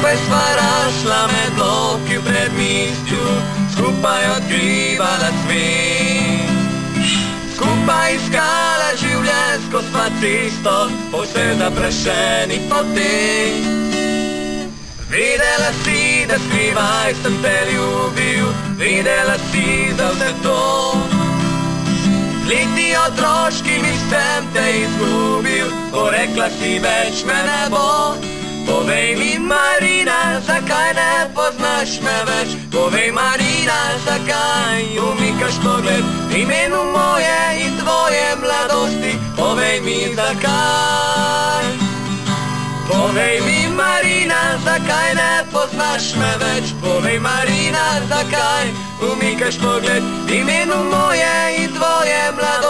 Skupaj sva rasla med bloki v predmestju, skupaj odkrivala svet. Skupaj iskala življenjsko sva cesto, po vseh zaprašenih poteh. Vedela si, da skrivaj sem te ljubil, vedela si za vse to. Z leti otroškimi sem te izgubil, ko rekla si več me ne bo. Povej mi, Marina, zakaj ne poznaš me več? Povej, Marina, zakaj umikaš pogled imenu moje in tvoje mladosti? Povej mi, zakaj? Povej mi, Marina, zakaj ne poznaš me več? Povej, Marina, zakaj umikaš pogled imenu moje in tvoje mladosti?